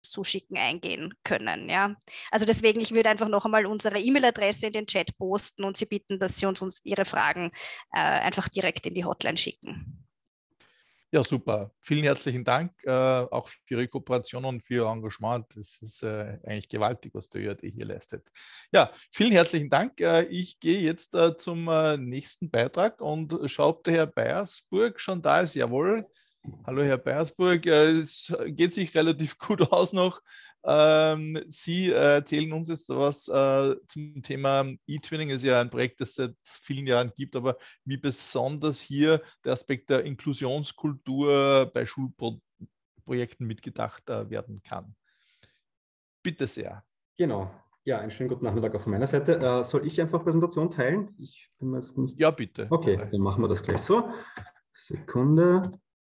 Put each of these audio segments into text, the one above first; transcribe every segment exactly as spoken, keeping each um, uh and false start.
zuschicken, eingehen können. Ja? Also deswegen, ich würde einfach noch einmal unsere E-Mail-Adresse in den Chat posten und Sie bitten, dass Sie uns, uns Ihre Fragen äh, einfach direkt in die Hotline schicken. Ja, super. Vielen herzlichen Dank äh, auch für Ihre Kooperation und für Ihr Engagement. Das ist äh, eigentlich gewaltig, was der Ö A D hier leistet. Ja, vielen herzlichen Dank. Äh, ich gehe jetzt äh, zum äh, nächsten Beitrag und schaue, ob der Herr Beiersburg schon da ist. Jawohl. Hallo Herr Beiersburg, es geht sich relativ gut aus noch. Ähm, Sie erzählen uns jetzt was äh, zum Thema eTwinning. Ist ja ein Projekt, das es seit vielen Jahren gibt, aber wie besonders hier der Aspekt der Inklusionskultur bei Schulprojekten mitgedacht äh, werden kann. Bitte sehr. Genau. Ja, einen schönen guten Nachmittag auch von meiner Seite. Äh, soll ich einfach Präsentation teilen? Ich bin mir jetzt nicht... Ja, bitte. Okay, bitte. Dann machen wir das gleich so. Sekunde.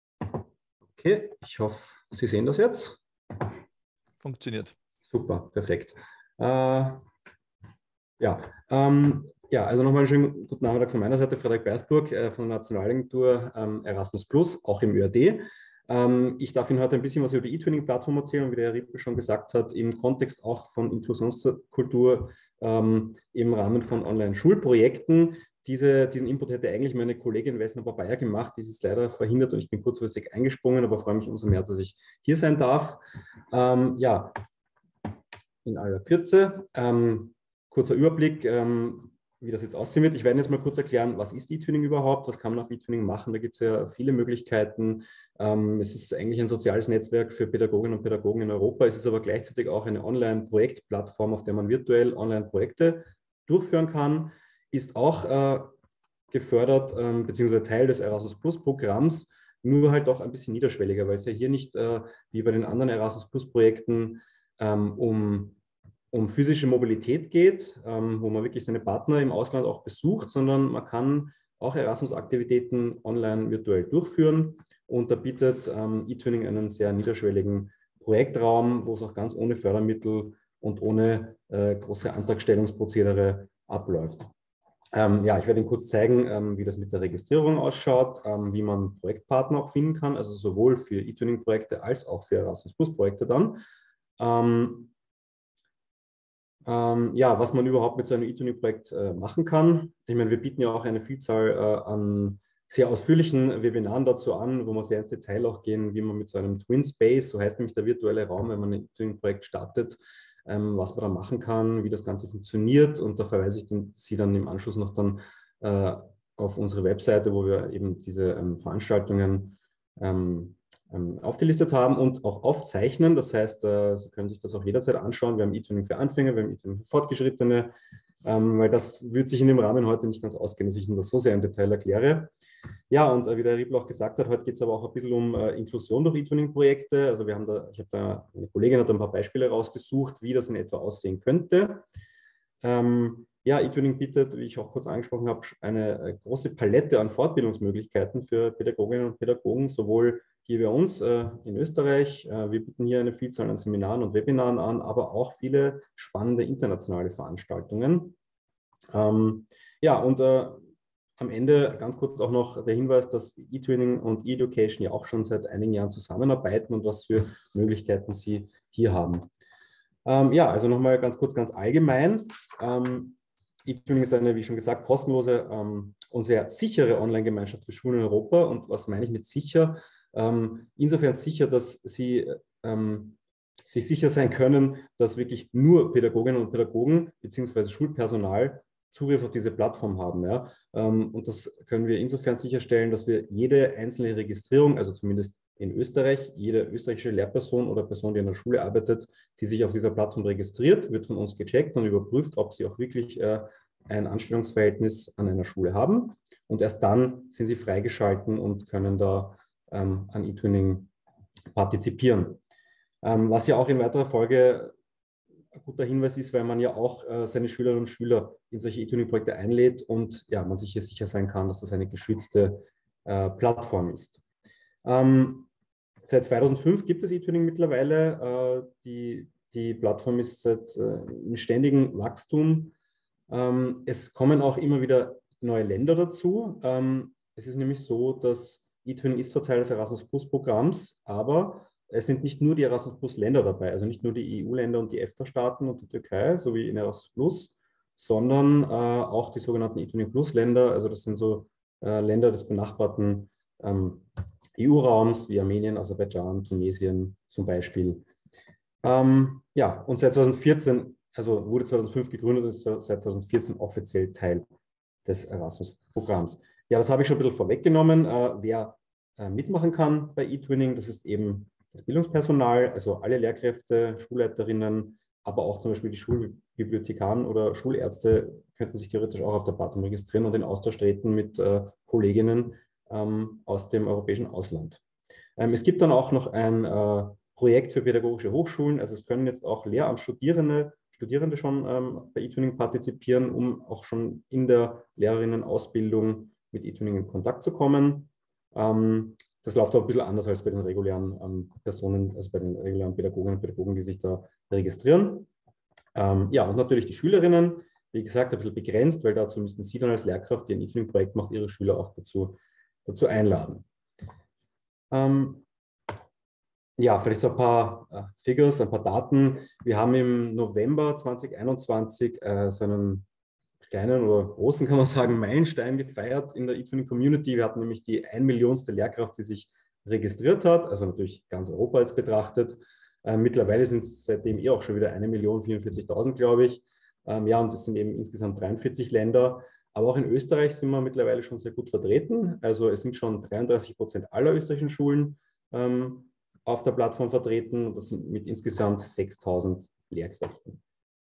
Okay, ich hoffe, Sie sehen das jetzt. Funktioniert. Super, perfekt. Äh, ja, ähm, ja, also nochmal einen schönen guten Nachmittag von meiner Seite. Frederik Beiersburg äh, von der Nationalagentur ähm, Erasmus Plus, auch im Ö A D. Ähm, ich darf Ihnen heute ein bisschen was über die eTwinning-Plattform erzählen und wie der Herr Rippel schon gesagt hat, im Kontext auch von Inklusionskultur ähm, im Rahmen von Online-Schulprojekten. Diese, diesen Input hätte eigentlich meine Kollegin Vesna Bayer gemacht, die ist leider verhindert und ich bin kurzfristig eingesprungen, aber freue mich umso mehr, dass ich hier sein darf. Ähm, ja, in aller Kürze, ähm, kurzer Überblick, ähm, wie das jetzt aussehen wird. Ich werde jetzt mal kurz erklären, was ist eTwinning überhaupt, was kann man auf eTwinning machen. Da gibt es ja viele Möglichkeiten. Ähm, es ist eigentlich ein soziales Netzwerk für Pädagoginnen und Pädagogen in Europa. Es ist aber gleichzeitig auch eine Online-Projektplattform, auf der man virtuell Online-Projekte durchführen kann. Ist auch äh, gefördert, ähm, beziehungsweise Teil des Erasmus Plus Programms, nur halt auch ein bisschen niederschwelliger, weil es ja hier nicht äh, wie bei den anderen Erasmus Plus Projekten ähm, um, um physische Mobilität geht, ähm, wo man wirklich seine Partner im Ausland auch besucht, sondern man kann auch Erasmus-Aktivitäten online virtuell durchführen und da bietet ähm, eTwinning einen sehr niederschwelligen Projektraum, wo es auch ganz ohne Fördermittel und ohne äh, große Antragstellungsprozedere abläuft. Ähm, ja, ich werde Ihnen kurz zeigen, ähm, wie das mit der Registrierung ausschaut, ähm, wie man Projektpartner auch finden kann, also sowohl für eTwinning-Projekte als auch für Erasmus Plus-Projekte dann. Ähm, ähm, ja, was man überhaupt mit so einem eTwinning-Projekt äh, machen kann. Ich meine, wir bieten ja auch eine Vielzahl äh, an sehr ausführlichen Webinaren dazu an, wo wir sehr ins Detail auch gehen, wie man mit so einem Twin Space, so heißt nämlich der virtuelle Raum, wenn man ein eTwinning-Projekt startet, ähm, was man da machen kann, wie das Ganze funktioniert. Und da verweise ich den, Sie dann im Anschluss noch dann äh, auf unsere Webseite, wo wir eben diese ähm, Veranstaltungen ähm, ähm, aufgelistet haben und auch aufzeichnen. Das heißt, äh, Sie können sich das auch jederzeit anschauen. Wir haben eTwinning für Anfänger, wir haben eTwinning für Fortgeschrittene, ähm, weil das wird sich in dem Rahmen heute nicht ganz ausgehen, dass ich Ihnen das so sehr im Detail erkläre. Ja, und äh, wie der Herr Riebel auch gesagt hat, heute geht es aber auch ein bisschen um äh, Inklusion durch eTwinning-Projekte. Also wir haben da, ich habe da, eine Kollegin hat da ein paar Beispiele rausgesucht, wie das in etwa aussehen könnte. Ähm, ja, eTwinning bietet, wie ich auch kurz angesprochen habe, eine äh, große Palette an Fortbildungsmöglichkeiten für Pädagoginnen und Pädagogen, sowohl hier bei uns äh, in Österreich. Äh, wir bieten hier eine Vielzahl an Seminaren und Webinaren an, aber auch viele spannende internationale Veranstaltungen. Ähm, ja, und äh, am Ende ganz kurz auch noch der Hinweis, dass eTwinning und eEducation ja auch schon seit einigen Jahren zusammenarbeiten und was für Möglichkeiten sie hier haben. Ähm, ja, also nochmal ganz kurz, ganz allgemein. Ähm, eTwinning ist eine, wie schon gesagt, kostenlose ähm, und sehr sichere Online-Gemeinschaft für Schulen in Europa. Und was meine ich mit sicher? Ähm, insofern sicher, dass Sie ähm, sich sicher sein können, dass wirklich nur Pädagoginnen und Pädagogen bzw. Schulpersonal Zugriff auf diese Plattform haben. Ja? Und das können wir insofern sicherstellen, dass wir jede einzelne Registrierung, also zumindest in Österreich, jede österreichische Lehrperson oder Person, die in der Schule arbeitet, die sich auf dieser Plattform registriert, wird von uns gecheckt und überprüft, ob sie auch wirklich äh, ein Anstellungsverhältnis an einer Schule haben. Und erst dann sind sie freigeschalten und können da ähm, an eTwinning partizipieren. Ähm, was ja auch in weiterer Folge ein guter Hinweis ist, weil man ja auch äh, seine Schülerinnen und Schüler in solche eTwinning-Projekte einlädt und ja, man sich hier sicher sein kann, dass das eine geschützte äh, Plattform ist. Ähm, seit zweitausendfünf gibt es eTwinning mittlerweile. Äh, die, die Plattform ist seit, äh, im ständigen Wachstum. Ähm, es kommen auch immer wieder neue Länder dazu. Ähm, es ist nämlich so, dass eTwinning ist Teil des Erasmus Plus Programms, aber es sind nicht nur die Erasmus Plus Länder dabei, also nicht nur die E U-Länder und die EFTA-Staaten und die Türkei, so wie in Erasmus Plus, sondern äh, auch die sogenannten eTwinning Plus Länder, also das sind so äh, Länder des benachbarten ähm, E U-Raums wie Armenien, Aserbaidschan, Tunesien zum Beispiel. Ähm, ja, und seit zweitausendvierzehn, also wurde zweitausendfünf gegründet und ist seit zweitausendvierzehn offiziell Teil des Erasmus-Programms. Ja, das habe ich schon ein bisschen vorweggenommen. Äh, wer äh, mitmachen kann bei eTwinning, das ist eben das Bildungspersonal, also alle Lehrkräfte, Schulleiterinnen, aber auch zum Beispiel die Schulbibliothekaren oder Schulärzte könnten sich theoretisch auch auf der Plattform registrieren und in Austausch treten mit äh, Kolleginnen ähm, aus dem europäischen Ausland. Ähm, es gibt dann auch noch ein äh, Projekt für pädagogische Hochschulen, also es können jetzt auch Lehramtsstudierende Studierende schon ähm, bei eTwinning partizipieren, um auch schon in der Lehrerinnenausbildung mit eTwinning in Kontakt zu kommen. Ähm, das läuft auch ein bisschen anders als bei den regulären ähm, Personen, also bei den regulären Pädagoginnen und Pädagogen, die sich da registrieren. Ähm, ja, und natürlich die Schülerinnen, wie gesagt, ein bisschen begrenzt, weil dazu müssten Sie dann als Lehrkraft, die ein eTwinning-Projekt macht, Ihre Schüler auch dazu, dazu einladen. Ähm, Ja, vielleicht so ein paar äh, Figures, ein paar Daten. Wir haben im November zweitausendeinundzwanzig äh, so einen kleinen oder großen, kann man sagen, Meilenstein gefeiert in der eTwinning Community. Wir hatten nämlich die ein Millionste Lehrkraft, die sich registriert hat, also natürlich ganz Europa jetzt betrachtet. Äh, mittlerweile sind es seitdem eh auch schon wieder eine Million vierundvierzigtausend, glaube ich. Ähm, ja, und das sind eben insgesamt dreiundvierzig Länder. Aber auch in Österreich sind wir mittlerweile schon sehr gut vertreten. Also es sind schon dreiunddreißig Prozent aller österreichischen Schulen ähm, auf der Plattform vertreten. Das sind mit insgesamt sechstausend Lehrkräften.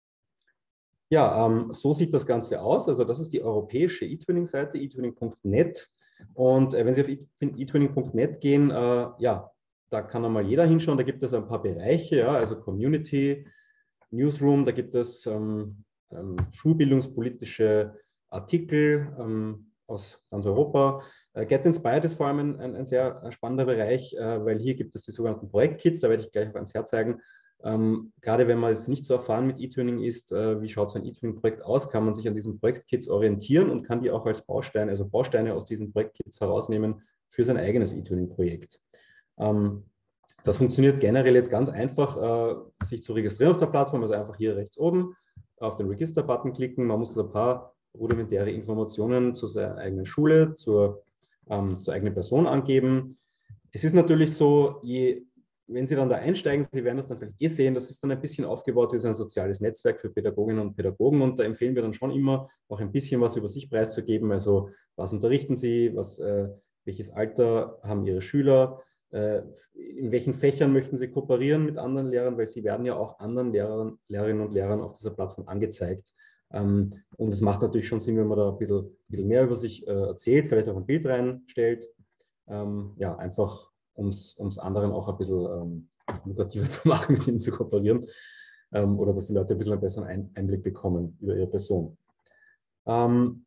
Ja, ähm, so sieht das Ganze aus. Also das ist die europäische eTwinning-Seite, eTwinning Punkt net. Und äh, wenn Sie auf eTwinning Punkt net gehen, äh, ja, da kann einmal jeder hinschauen. Da gibt es ein paar Bereiche, ja, also Community, Newsroom, da gibt es ähm, ähm, schulbildungspolitische Artikel ähm, aus ganz Europa. Äh, Get Inspired ist vor allem ein, ein, ein sehr spannender Bereich, äh, weil hier gibt es die sogenannten Projektkits, da werde ich gleich auch ans Herz zeigen. Ähm, gerade wenn man jetzt nicht so erfahren mit eTwinning ist, äh, wie schaut so ein eTwinning-Projekt aus, kann man sich an diesen Projektkits orientieren und kann die auch als Bausteine, also Bausteine aus diesen Projektkits herausnehmen für sein eigenes eTwinning-Projekt. Ähm, das funktioniert generell jetzt ganz einfach, äh, sich zu registrieren auf der Plattform, also einfach hier rechts oben auf den Register-Button klicken. Man muss ein paar rudimentäre Informationen zu seiner eigenen Schule, zur, ähm, zur eigenen Person angeben. Es ist natürlich so, je, wenn Sie dann da einsteigen, Sie werden das dann vielleicht eh sehen, das ist dann ein bisschen aufgebaut wie so ein soziales Netzwerk für Pädagoginnen und Pädagogen und da empfehlen wir dann schon immer, auch ein bisschen was über sich preiszugeben, also was unterrichten Sie, was, äh, welches Alter haben Ihre Schüler, äh, in welchen Fächern möchten Sie kooperieren mit anderen Lehrern, weil Sie werden ja auch anderen Lehrern, Lehrerinnen und Lehrern auf dieser Plattform angezeigt. Ähm, und es macht natürlich schon Sinn, wenn man da ein bisschen, ein bisschen mehr über sich äh, erzählt, vielleicht auch ein Bild reinstellt. Ähm, ja, einfach um es anderen auch ein bisschen ähm, lukrativer zu machen, mit ihnen zu kooperieren. Ähm, oder dass die Leute ein bisschen einen besseren Ein Einblick bekommen über ihre Person. Ähm,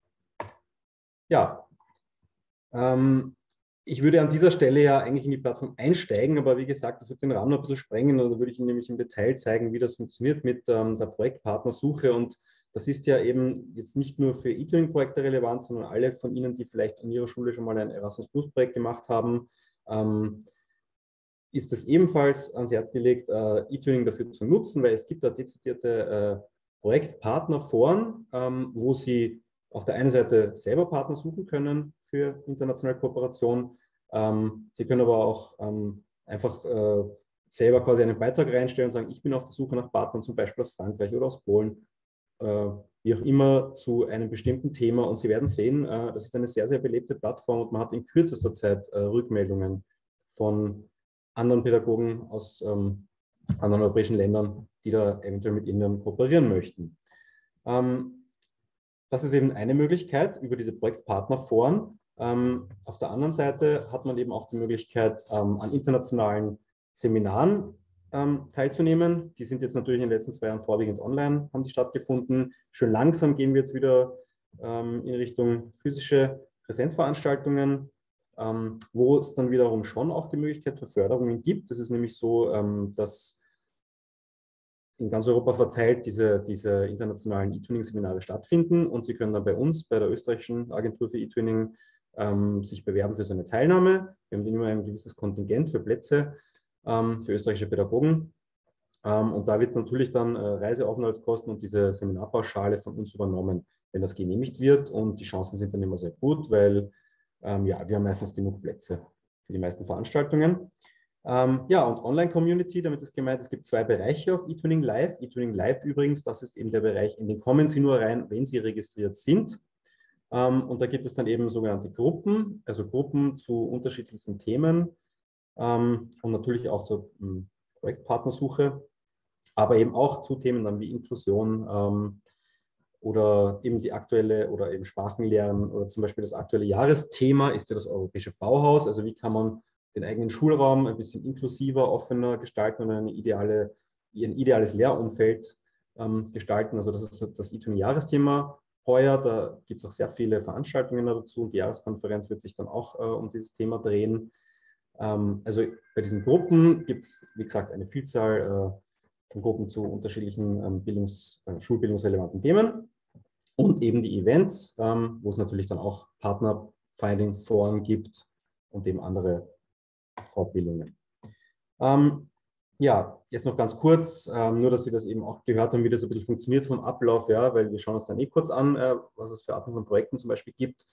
ja, ähm, ich würde an dieser Stelle ja eigentlich in die Plattform einsteigen, aber wie gesagt, das wird den Rahmen noch ein bisschen sprengen und da würde ich Ihnen nämlich im Detail zeigen, wie das funktioniert mit ähm, der Projektpartnersuche und das ist ja eben jetzt nicht nur für eTwinning-Projekte relevant, sondern alle von Ihnen, die vielleicht in Ihrer Schule schon mal ein Erasmus-Plus-Projekt gemacht haben, ähm, ist es ebenfalls ans Herz gelegt, äh, eTwinning dafür zu nutzen, weil es gibt da dezidierte äh, Projektpartnerforen, ähm, wo Sie auf der einen Seite selber Partner suchen können für internationale Kooperation. Ähm, Sie können aber auch ähm, einfach äh, selber quasi einen Beitrag reinstellen und sagen, ich bin auf der Suche nach Partnern, zum Beispiel aus Frankreich oder aus Polen, äh, wie auch immer, zu einem bestimmten Thema. Und Sie werden sehen, äh, das ist eine sehr, sehr belebte Plattform und man hat in kürzester Zeit äh, Rückmeldungen von anderen Pädagogen aus ähm, anderen europäischen Ländern, die da eventuell mit Ihnen kooperieren möchten. Ähm, das ist eben eine Möglichkeit über diese Projektpartnerforen. Ähm, auf der anderen Seite hat man eben auch die Möglichkeit, ähm, an internationalen Seminaren ähm, teilzunehmen. Die sind jetzt natürlich in den letzten zwei Jahren vorwiegend online, haben die stattgefunden. Schön langsam gehen wir jetzt wieder ähm, in Richtung physische Präsenzveranstaltungen, ähm, wo es dann wiederum schon auch die Möglichkeit für Förderungen gibt. Das ist nämlich so, ähm, dass in ganz Europa verteilt diese, diese internationalen eTwinning-Seminare stattfinden und Sie können dann bei uns, bei der österreichischen Agentur für eTwinning, ähm, sich bewerben für so eine Teilnahme. Wir haben dann immer ein gewisses Kontingent für Plätze ähm, für österreichische Pädagogen. Ähm, und da wird natürlich dann äh, Reiseaufenthaltskosten und diese Seminarpauschale von uns übernommen, wenn das genehmigt wird. Und die Chancen sind dann immer sehr gut, weil ähm, ja, wir haben meistens genug Plätze für die meisten Veranstaltungen. Ähm, ja, und Online-Community, damit ist gemeint, es gibt zwei Bereiche auf eTwinning Live. eTwinning Live übrigens, das ist eben der Bereich, in den kommen Sie nur rein, wenn Sie registriert sind. Ähm, und da gibt es dann eben sogenannte Gruppen, also Gruppen zu unterschiedlichsten Themen ähm, und natürlich auch zur ähm, Projektpartnersuche, aber eben auch zu Themen dann wie Inklusion ähm, oder eben die aktuelle oder eben Sprachenlernen oder zum Beispiel das aktuelle Jahresthema ist ja das europäische Bauhaus. Also wie kann man den eigenen Schulraum ein bisschen inklusiver, offener gestalten und eine ideale, ein ideales Lehrumfeld ähm, gestalten. Also das ist das eTwinning-Jahresthema heuer. Da gibt es auch sehr viele Veranstaltungen dazu und die Jahreskonferenz wird sich dann auch äh, um dieses Thema drehen. Ähm, also bei diesen Gruppen gibt es, wie gesagt, eine Vielzahl äh, von Gruppen zu unterschiedlichen ähm, Bildungs-, äh, schulbildungsrelevanten Themen und eben die Events, ähm, wo es natürlich dann auch Partner-Finding-Foren gibt und eben andere Fortbildungen. Ähm, ja, jetzt noch ganz kurz, ähm, nur dass Sie das eben auch gehört haben, wie das ein bisschen funktioniert vom Ablauf, ja, weil wir schauen uns dann eh kurz an, äh, was es für Arten von Projekten zum Beispiel gibt.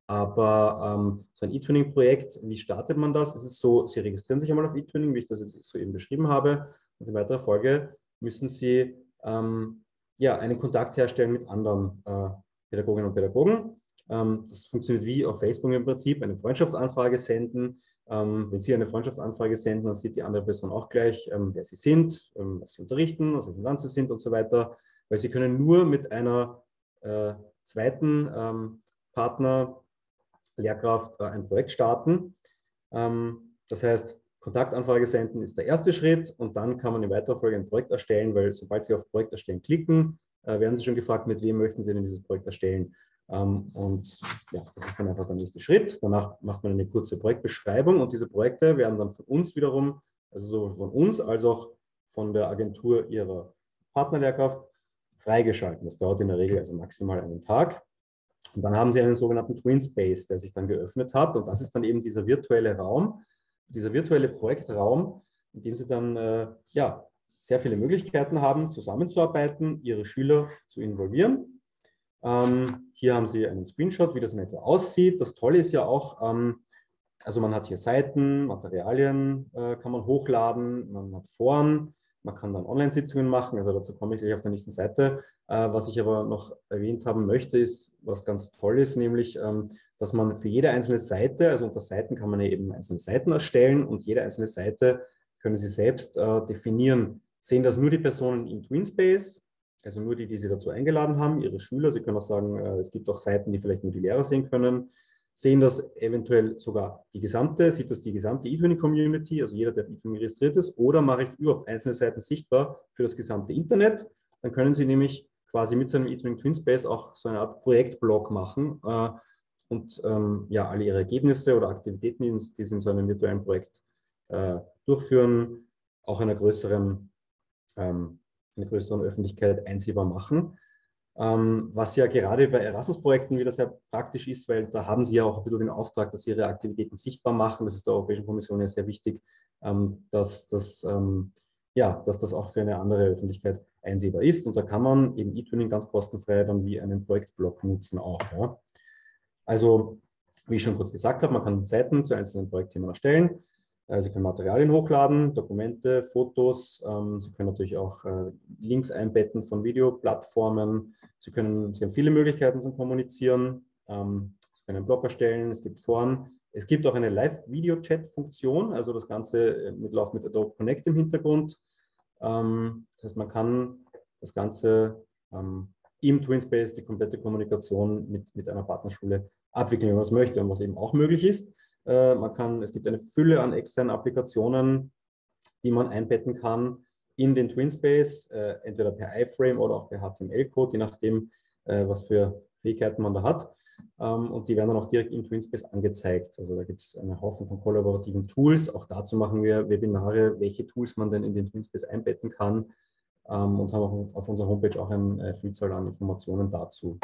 Aber ähm, so ein eTwinning-Projekt, wie startet man das? Es ist so, Sie registrieren sich einmal auf eTwinning, wie ich das jetzt soeben beschrieben habe. Und in weiterer Folge müssen Sie ähm, ja, einen Kontakt herstellen mit anderen äh, Pädagoginnen und Pädagogen. Ähm, das funktioniert wie auf Facebook im Prinzip, eine Freundschaftsanfrage senden. Ähm, wenn Sie eine Freundschaftsanfrage senden, dann sieht die andere Person auch gleich, ähm, wer Sie sind, ähm, was Sie unterrichten, aus welchem Land Sie sind und so weiter. Weil Sie können nur mit einer äh, zweiten ähm, Partner Lehrkraft äh, ein Projekt starten. Ähm, das heißt, Kontaktanfrage senden ist der erste Schritt und dann kann man in weiterer Folge ein Projekt erstellen, weil sobald Sie auf Projekt erstellen klicken, äh, werden Sie schon gefragt, mit wem möchten Sie denn dieses Projekt erstellen. Ähm, und ja, das ist dann einfach der nächste Schritt. Danach macht man eine kurze Projektbeschreibung und diese Projekte werden dann von uns wiederum, also sowohl von uns als auch von der Agentur Ihrer Partnerlehrkraft freigeschalten. Das dauert in der Regel also maximal einen Tag. Und dann haben Sie einen sogenannten Twin Space, der sich dann geöffnet hat. Und das ist dann eben dieser virtuelle Raum, dieser virtuelle Projektraum, in dem Sie dann äh, ja, sehr viele Möglichkeiten haben, zusammenzuarbeiten, Ihre Schüler zu involvieren. Ähm, hier haben Sie einen Screenshot, wie das in etwa aussieht. Das Tolle ist ja auch, ähm, also man hat hier Seiten, Materialien äh, kann man hochladen, man hat Foren, man kann dann Online-Sitzungen machen, also dazu komme ich gleich auf der nächsten Seite. Äh, was ich aber noch erwähnt haben möchte, ist, was ganz toll ist, nämlich, ähm, dass man für jede einzelne Seite, also unter Seiten kann man ja eben einzelne Seiten erstellen und jede einzelne Seite können Sie selbst äh, definieren. Sehen das nur die Personen im TwinSpace, also nur die, die Sie dazu eingeladen haben, Ihre Schüler. Sie können auch sagen, äh, es gibt auch Seiten, die vielleicht nur die Lehrer sehen können. Sehen das eventuell sogar die gesamte, sieht das die gesamte eTwinning-Community, also jeder, der auf eTwinning registriert ist, oder mache ich überhaupt einzelne Seiten sichtbar für das gesamte Internet? Dann können Sie nämlich quasi mit so einem eTwinning TwinSpace auch so eine Art Projektblog machen äh, und ähm, ja, alle Ihre Ergebnisse oder Aktivitäten, die Sie in so einem virtuellen Projekt äh, durchführen, auch einer größeren, ähm, einer größeren Öffentlichkeit einsehbar machen. Ähm, was ja gerade bei Erasmus-Projekten wieder sehr praktisch ist, weil da haben Sie ja auch ein bisschen den Auftrag, dass Sie Ihre Aktivitäten sichtbar machen. Das ist der Europäischen Kommission ja sehr wichtig, ähm, dass, das, ähm, ja, dass das auch für eine andere Öffentlichkeit einsehbar ist. Und da kann man eben eTwinning ganz kostenfrei dann wie einen Projektblog nutzen auch. Ja. Also, wie ich schon kurz gesagt habe, man kann Seiten zu einzelnen Projektthemen erstellen. Sie können Materialien hochladen, Dokumente, Fotos. Ähm, Sie können natürlich auch äh, Links einbetten von Videoplattformen. Sie, können, Sie haben viele Möglichkeiten zum Kommunizieren. Ähm, Sie können einen Blog erstellen, es gibt Foren. Es gibt auch eine Live-Video-Chat-Funktion, also das Ganze mitläuft mit Adobe Connect im Hintergrund. Ähm, das heißt, man kann das Ganze ähm, im TwinSpace, die komplette Kommunikation mit, mit einer Partnerschule abwickeln, wenn man es möchte. Und was eben auch möglich ist, Man kann, es gibt eine Fülle an externen Applikationen, die man einbetten kann in den TwinSpace, äh, entweder per iFrame oder auch per H T M L-Code, je nachdem, äh, was für Fähigkeiten man da hat. Ähm, und die werden dann auch direkt im TwinSpace angezeigt. Also da gibt es einen Haufen von kollaborativen Tools. Auch dazu machen wir Webinare, welche Tools man denn in den TwinSpace einbetten kann. Ähm, und haben auch auf unserer Homepage auch eine Vielzahl an Informationen dazu.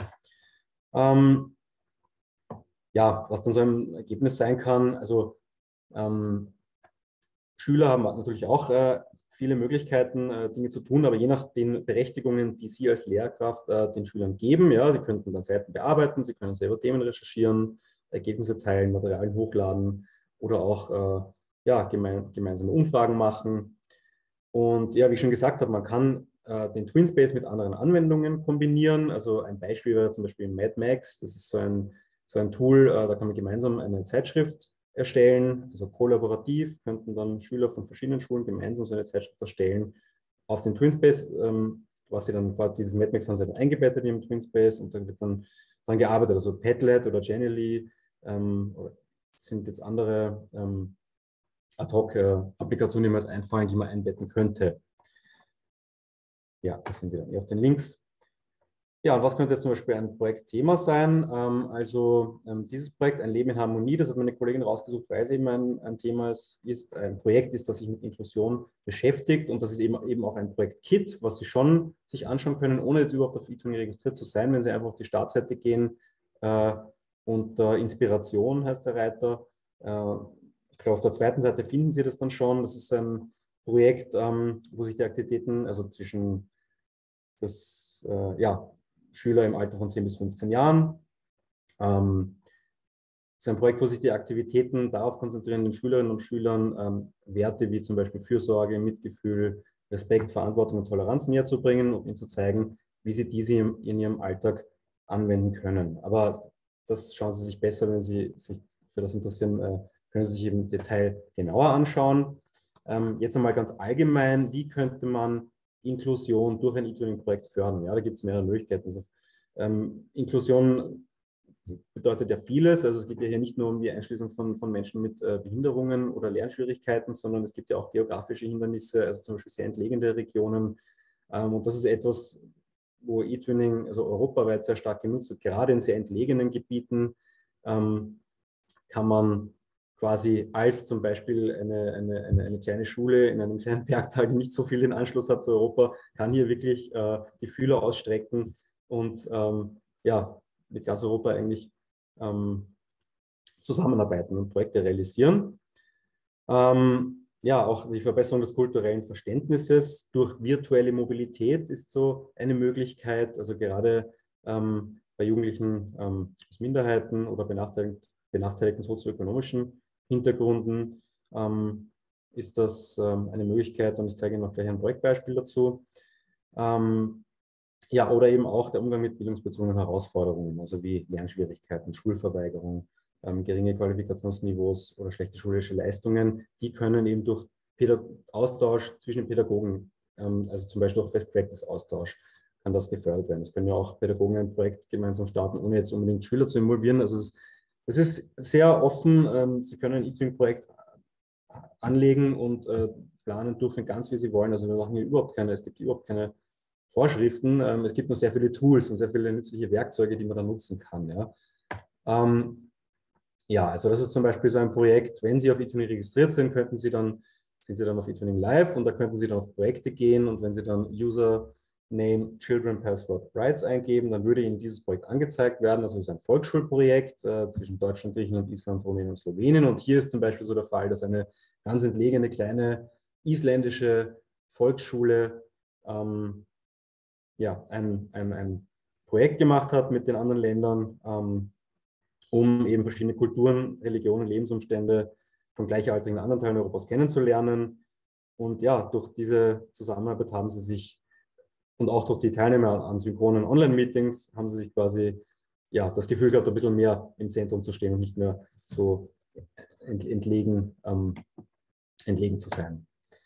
Ähm, Ja, was dann so ein Ergebnis sein kann, also ähm, Schüler haben natürlich auch äh, viele Möglichkeiten, äh, Dinge zu tun, aber je nach den Berechtigungen, die Sie als Lehrkraft äh, den Schülern geben, ja, sie könnten dann Seiten bearbeiten, sie können selber Themen recherchieren, Ergebnisse teilen, Materialien hochladen oder auch äh, ja, geme gemeinsame Umfragen machen. Und ja, wie ich schon gesagt habe, man kann äh, den TwinSpace mit anderen Anwendungen kombinieren. Also ein Beispiel wäre zum Beispiel Mad Max. Das ist so ein, so ein Tool, äh, da kann man gemeinsam eine Zeitschrift erstellen. Also kollaborativ könnten dann Schüler von verschiedenen Schulen gemeinsam so eine Zeitschrift erstellen auf den TwinSpace. Ähm, was sie dann, dieses Mad Max haben sie dann eingebettet im TwinSpace und dann wird dann dran gearbeitet. Also Padlet oder Genially ähm, sind jetzt andere ähm, Ad-Hoc-Applikationen, die mir jetzt einfallen, die man einbetten könnte. Ja, das sehen Sie dann hier auf den Links. Ja, und was könnte jetzt zum Beispiel ein Projektthema sein? Ähm, also ähm, dieses Projekt, ein Leben in Harmonie, das hat meine Kollegin rausgesucht, weil es eben ein, ein Thema ist, ist, ein Projekt ist, das sich mit Inklusion beschäftigt, und das ist eben, eben auch ein Projekt-Kit, was Sie schon sich anschauen können, ohne jetzt überhaupt auf eTwinning registriert zu sein, wenn Sie einfach auf die Startseite gehen äh, und äh, Inspiration heißt der Reiter. Äh, ich glaube, auf der zweiten Seite finden Sie das dann schon. Das ist ein Projekt, ähm, wo sich die Aktivitäten, also zwischen das, äh, ja, Schüler im Alter von zehn bis fünfzehn Jahren. Ähm, das ist ein Projekt, wo sich die Aktivitäten darauf konzentrieren, den Schülerinnen und Schülern ähm, Werte wie zum Beispiel Fürsorge, Mitgefühl, Respekt, Verantwortung und Toleranz näher zu bringen und ihnen zu zeigen, wie sie diese in, in ihrem Alltag anwenden können. Aber das schauen Sie sich besser, wenn Sie sich für das interessieren, äh, können Sie sich im Detail genauer anschauen. Ähm, jetzt einmal ganz allgemein, wie könnte man Inklusion durch ein eTwinning-Projekt fördern? Ja, da gibt es mehrere Möglichkeiten. Also, ähm, Inklusion bedeutet ja vieles. Also es geht ja hier nicht nur um die Einschließung von, von Menschen mit äh, Behinderungen oder Lernschwierigkeiten, sondern es gibt ja auch geografische Hindernisse, also zum Beispiel sehr entlegene Regionen. Ähm, und das ist etwas, wo eTwinning also europaweit sehr stark genutzt wird. Gerade in sehr entlegenen Gebieten ähm, kann man quasi als zum Beispiel eine, eine, eine, eine kleine Schule in einem kleinen Bergtal, die nicht so viel den Anschluss hat zu Europa, kann hier wirklich äh, die Fühler ausstrecken und ähm, ja, mit ganz Europa eigentlich ähm, zusammenarbeiten und Projekte realisieren. Ähm, ja, auch die Verbesserung des kulturellen Verständnisses durch virtuelle Mobilität ist so eine Möglichkeit, also gerade ähm, bei Jugendlichen ähm, aus Minderheiten oder benachteiligten, benachteiligten sozioökonomischen Hintergründen ähm, ist das ähm, eine Möglichkeit, und ich zeige Ihnen noch gleich ein Projektbeispiel dazu. Ähm, ja, oder eben auch der Umgang mit bildungsbezogenen Herausforderungen, also wie Lernschwierigkeiten, Schulverweigerung, ähm, geringe Qualifikationsniveaus oder schlechte schulische Leistungen, die können eben durch Pädag- Austausch zwischen den Pädagogen, ähm, also zum Beispiel durch Best-Practice-Austausch, kann das gefördert werden. Es können ja auch Pädagogen ein Projekt gemeinsam starten, ohne jetzt unbedingt Schüler zu involvieren. Also es, es ist sehr offen. Ähm, Sie können ein eTwinning-Projekt anlegen und äh, planen, durchführen, ganz wie Sie wollen. Also wir machen hier überhaupt keine, es gibt überhaupt keine Vorschriften. Ähm, es gibt nur sehr viele Tools und sehr viele nützliche Werkzeuge, die man da nutzen kann. Ja, ähm, ja, also das ist zum Beispiel so ein Projekt. Wenn Sie auf eTwinning registriert sind, könnten Sie dann, sind Sie dann auf eTwinning Live, und da könnten Sie dann auf Projekte gehen, und wenn Sie dann Username Children Password Rights eingeben, dann würde Ihnen dieses Projekt angezeigt werden. Also es ist ein Volksschulprojekt äh, zwischen Deutschland, Griechenland, Island, Rumänien und Slowenien, und hier ist zum Beispiel so der Fall, dass eine ganz entlegene kleine isländische Volksschule ähm, ja, ein, ein, ein Projekt gemacht hat mit den anderen Ländern, ähm, um eben verschiedene Kulturen, Religionen, Lebensumstände von gleichaltrigen anderen Teilen Europas kennenzulernen. Und ja, durch diese Zusammenarbeit haben sie sich, und auch durch die Teilnehmer an synchronen Online-Meetings, haben sie sich quasi ja, das Gefühl gehabt, ein bisschen mehr im Zentrum zu stehen und nicht mehr so entlegen, ähm, entlegen zu sein.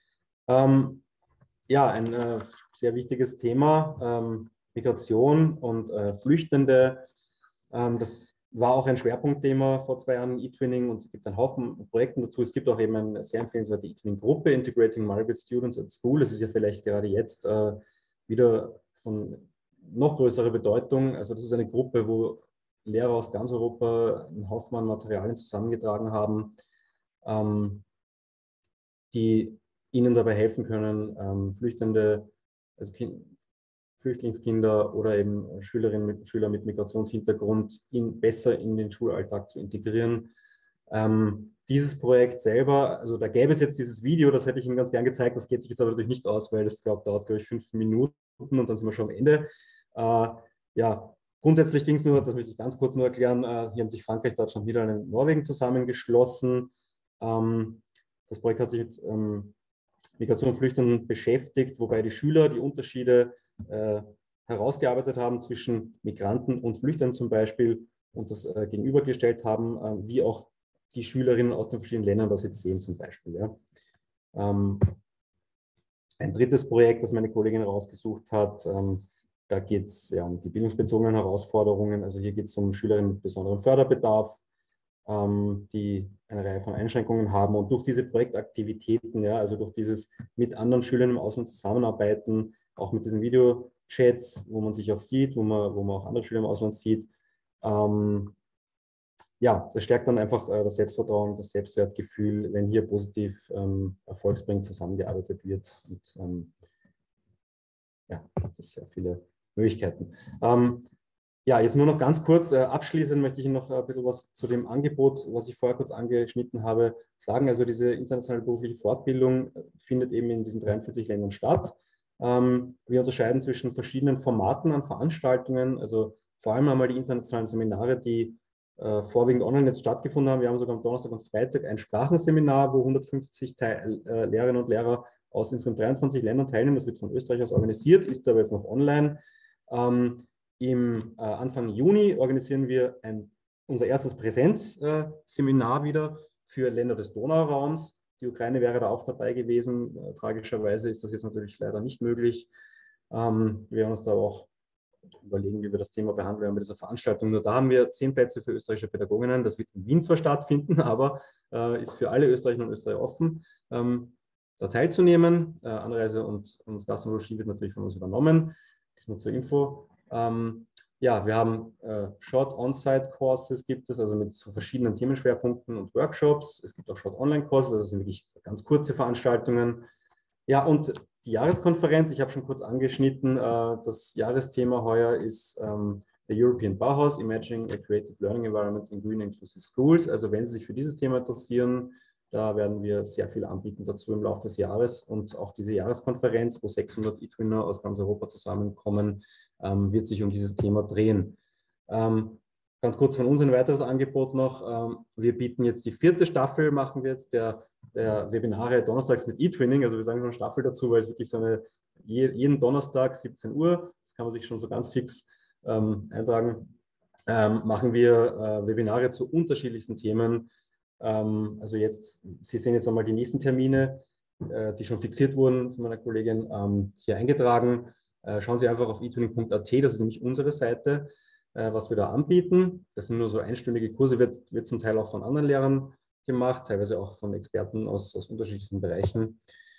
Ähm, ja, ein äh, sehr wichtiges Thema, ähm, Migration und äh, Flüchtende. Ähm, das war auch ein Schwerpunktthema vor zwei Jahren in eTwinning, und es gibt einen Haufen Projekten dazu. Es gibt auch eben eine sehr empfehlenswerte eTwinning-Gruppe, Integrating Migrant Students at School. Es ist ja vielleicht gerade jetzt äh, wieder von noch größerer Bedeutung. Also das ist eine Gruppe, wo Lehrer aus ganz Europa einen Haufen an Materialien zusammengetragen haben, ähm, die ihnen dabei helfen können, ähm, Flüchtende, also kind, Flüchtlingskinder oder eben Schülerinnen und Schüler mit Migrationshintergrund in, besser in den Schulalltag zu integrieren. Ähm, dieses Projekt selber, also da gäbe es jetzt dieses Video, das hätte ich Ihnen ganz gern gezeigt, das geht sich jetzt aber natürlich nicht aus, weil das glaub, dauert, glaube ich, fünf Minuten und dann sind wir schon am Ende. Äh, ja, grundsätzlich ging es nur, das möchte ich ganz kurz nur erklären, äh, hier haben sich Frankreich, Deutschland, Niederlande und Norwegen zusammengeschlossen. Ähm, das Projekt hat sich mit ähm, Migration und Flüchtenden beschäftigt, wobei die Schüler die Unterschiede äh, herausgearbeitet haben zwischen Migranten und Flüchtenden zum Beispiel und das äh, gegenübergestellt haben, äh, wie auch die Schülerinnen aus den verschiedenen Ländern das jetzt sehen zum Beispiel. Ja. Ähm, ein drittes Projekt, das meine Kollegin rausgesucht hat, ähm, da geht es ja um die bildungsbezogenen Herausforderungen. Also hier geht es um Schülerinnen mit besonderem Förderbedarf, ähm, die eine Reihe von Einschränkungen haben. Und durch diese Projektaktivitäten, ja, also durch dieses mit anderen Schülern im Ausland zusammenarbeiten, auch mit diesen Videochats, wo man sich auch sieht, wo man, wo man auch andere Schüler im Ausland sieht, ähm, ja, das stärkt dann einfach äh, das Selbstvertrauen, das Selbstwertgefühl, wenn hier positiv ähm, erfolgsbringend zusammengearbeitet wird. Und ähm, ja, gibt es sehr viele Möglichkeiten. Ähm, ja, jetzt nur noch ganz kurz, äh, abschließend möchte ich Ihnen noch ein bisschen was zu dem Angebot, was ich vorher kurz angeschnitten habe, sagen. Also diese internationale berufliche Fortbildung findet eben in diesen dreiundvierzig Ländern statt. Ähm, wir unterscheiden zwischen verschiedenen Formaten an Veranstaltungen, also vor allem einmal die internationalen Seminare, die äh, vorwiegend online jetzt stattgefunden haben. Wir haben sogar am Donnerstag und Freitag ein Sprachenseminar, wo hundertfünfzig Teil, äh, Lehrerinnen und Lehrer aus insgesamt dreiundzwanzig Ländern teilnehmen. Das wird von Österreich aus organisiert, ist aber jetzt noch online. Ähm, Im äh, Anfang Juni organisieren wir ein, unser erstes Präsenzseminar äh, wieder für Länder des Donauraums. Die Ukraine wäre da auch dabei gewesen. Äh, tragischerweise ist das jetzt natürlich leider nicht möglich. Ähm, wir werden uns da auch überlegen, wie wir das Thema behandeln werden bei dieser Veranstaltung. Nur da haben wir zehn Plätze für österreichische Pädagoginnen. Das wird in Wien zwar stattfinden, aber äh, ist für alle Österreicher und Österreicher offen, ähm, da teilzunehmen. Äh, Anreise und, und Gast und Logis wird natürlich von uns übernommen. Das nur zur Info. Ähm, ja, wir haben äh, Short-On-Site-Courses gibt es, also mit so verschiedenen Themenschwerpunkten und Workshops. Es gibt auch Short-Online-Courses, also das sind wirklich ganz kurze Veranstaltungen. Ja, und die Jahreskonferenz, ich habe schon kurz angeschnitten, äh, das Jahresthema heuer ist ähm, der European Bauhaus, Imagining a Creative Learning Environment in Green Inclusive Schools. Also wenn Sie sich für dieses Thema interessieren, da werden wir sehr viel anbieten dazu im Laufe des Jahres. Und auch diese Jahreskonferenz, wo sechshundert eTwinner aus ganz Europa zusammenkommen, ähm, wird sich um dieses Thema drehen. Ähm, ganz kurz von uns ein weiteres Angebot noch. Ähm, wir bieten jetzt die vierte Staffel, machen wir jetzt der, der Webinare donnerstags mit eTwinning. Also wir sagen schon Staffel dazu, weil es wirklich so eine, jeden Donnerstag siebzehn Uhr, das kann man sich schon so ganz fix ähm, eintragen, ähm, machen wir äh, Webinare zu unterschiedlichsten Themen. Also jetzt, Sie sehen jetzt einmal die nächsten Termine, die schon fixiert wurden von meiner Kollegin, hier eingetragen. Schauen Sie einfach auf eTwinning punkt a t, das ist nämlich unsere Seite, was wir da anbieten. Das sind nur so einstündige Kurse, wird, wird zum Teil auch von anderen Lehrern gemacht, teilweise auch von Experten aus, aus unterschiedlichsten Bereichen.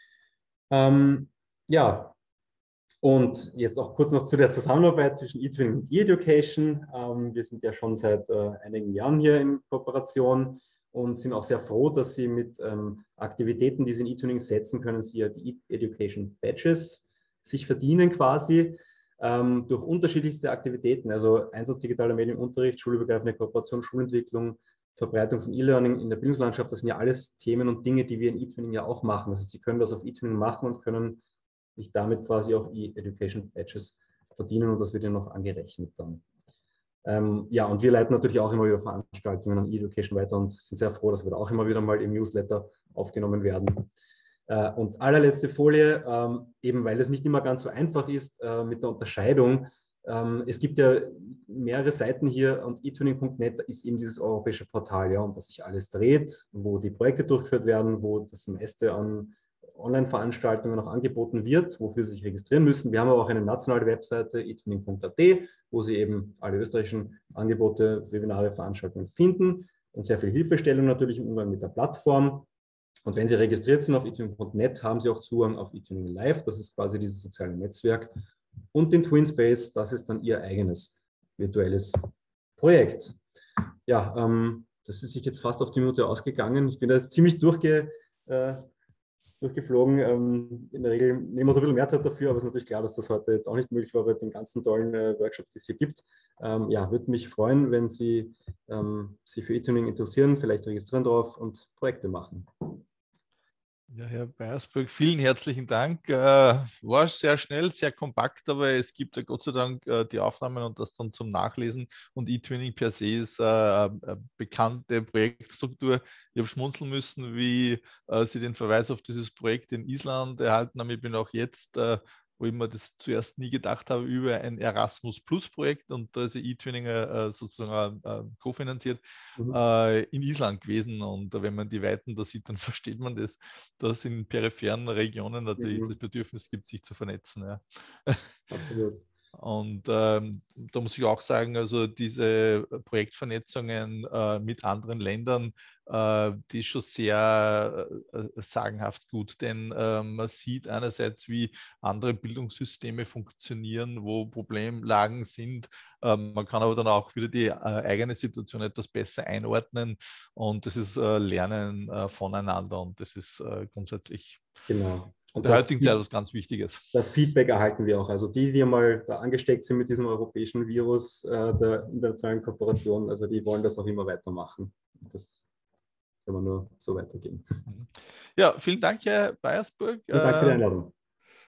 Ähm, ja, und jetzt auch kurz noch zu der Zusammenarbeit zwischen eTwinning und eEducation. Ähm, wir sind ja schon seit äh, einigen Jahren hier in Kooperation und sind auch sehr froh, dass Sie mit ähm, Aktivitäten, die Sie in eTwinning setzen, können Sie ja die eEducation Badges sich verdienen quasi ähm, durch unterschiedlichste Aktivitäten, also Einsatz digitaler Medien im Unterricht, schulübergreifende Kooperation, Schulentwicklung, Verbreitung von E-Learning in der Bildungslandschaft. Das sind ja alles Themen und Dinge, die wir in eTwinning ja auch machen. Also Sie können das auf eTwinning machen und können sich damit quasi auch eEducation Badges verdienen und das wird Ihnen noch angerechnet dann. Ähm, ja, und wir leiten natürlich auch immer wieder Veranstaltungen an eEducation weiter und sind sehr froh, dass wir da auch immer wieder mal im Newsletter aufgenommen werden. Äh, und allerletzte Folie, ähm, eben weil es nicht immer ganz so einfach ist äh, mit der Unterscheidung. Ähm, es gibt ja mehrere Seiten hier und eTwinning punkt net ist eben dieses europäische Portal, ja, um das sich alles dreht, wo die Projekte durchgeführt werden, wo das meiste an Online-Veranstaltungen auch angeboten wird, wofür Sie sich registrieren müssen. Wir haben aber auch eine nationale Webseite, eTwinning punkt a t, wo Sie eben alle österreichischen Angebote, Webinare, Veranstaltungen finden und sehr viel Hilfestellung natürlich im Umgang mit der Plattform. Und wenn Sie registriert sind auf eTwinning punkt net, haben Sie auch Zugang auf eTwinning Live, das ist quasi dieses soziale Netzwerk, und den TwinSpace, das ist dann Ihr eigenes virtuelles Projekt. Ja, ähm, das ist sich jetzt fast auf die Minute ausgegangen. Ich bin da jetzt ziemlich durchge... Äh, durchgeflogen. Ähm, in der Regel nehmen wir so ein bisschen mehr Zeit dafür, aber es ist natürlich klar, dass das heute jetzt auch nicht möglich war bei den ganzen tollen äh, Workshops, die es hier gibt. Ähm, ja, würde mich freuen, wenn Sie ähm, sich für eTuning interessieren, vielleicht registrieren drauf und Projekte machen. Ja, Herr Beiersburg, vielen herzlichen Dank. Äh, war sehr schnell, sehr kompakt, aber es gibt ja Gott sei Dank äh, die Aufnahmen und das dann zum Nachlesen. Und eTwinning per se ist äh, eine bekannte Projektstruktur. Ich habe schmunzeln müssen, wie äh, Sie den Verweis auf dieses Projekt in Island erhalten haben. Ich bin auch jetzt, äh, wo ich mir das zuerst nie gedacht habe, über ein Erasmus-Plus-Projekt, und da ist eTwinning äh, sozusagen äh, kofinanziert, Mhm. äh, in Island gewesen. Und wenn man die Weiten da sieht, dann versteht man das, dass in peripheren Regionen natürlich Mhm. das Bedürfnis gibt, sich zu vernetzen. Ja. Absolut. Und ähm, da muss ich auch sagen, also diese Projektvernetzungen äh, mit anderen Ländern, äh, die ist schon sehr äh, sagenhaft gut, denn äh, man sieht einerseits, wie andere Bildungssysteme funktionieren, wo Problemlagen sind. Ähm, man kann aber dann auch wieder die äh, eigene Situation etwas besser einordnen, und das ist äh, Lernen äh, voneinander, und das ist äh, grundsätzlich Genau. in Und der das, heutigen Zeit was ganz Wichtiges. das Feedback erhalten wir auch. Also die, die mal da angesteckt sind mit diesem europäischen Virus äh, der internationalen Kooperation, also die wollen das auch immer weitermachen. Das kann man nur so weitergeben. Ja, vielen Dank, Herr Beiersburg. Und danke für die Äh, Einladung.